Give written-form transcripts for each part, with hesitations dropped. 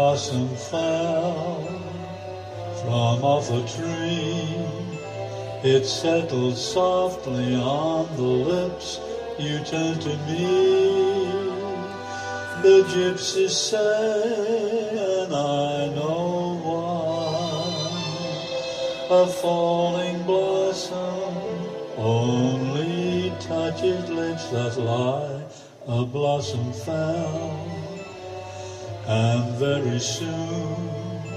blossom fell from off a tree. It settled softly on the lips. You turned to me. The gypsies say, and I know why, a falling blossom only touches lips that lie. A blossom fell, and very soon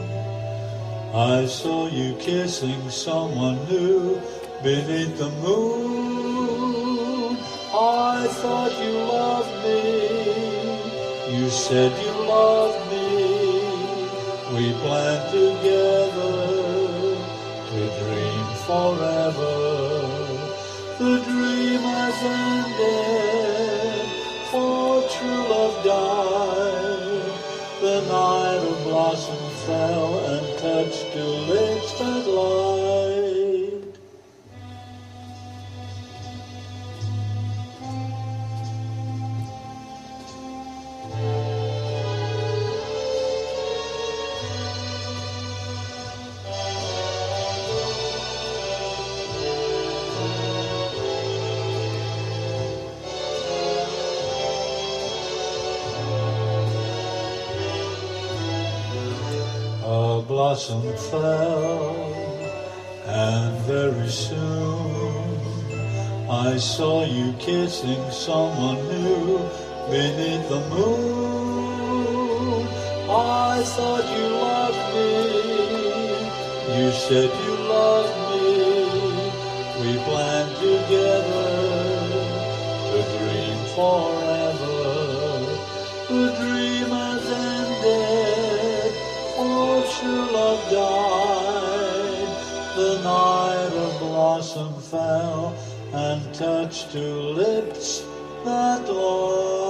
I saw you kissing someone new beneath the moon. I thought you loved me. You said you loved me. We planned together to dream forever. The dream has ended, for true love died. The night a blossom fell and touched two lips that lied. A blossom fell, and very soon I saw you kissing someone new beneath the moon. I thought you loved me. You said you loved me. We planned together to dream forever. The dream has ended, for true love died. The night a blossom fell and touched two lips that lied.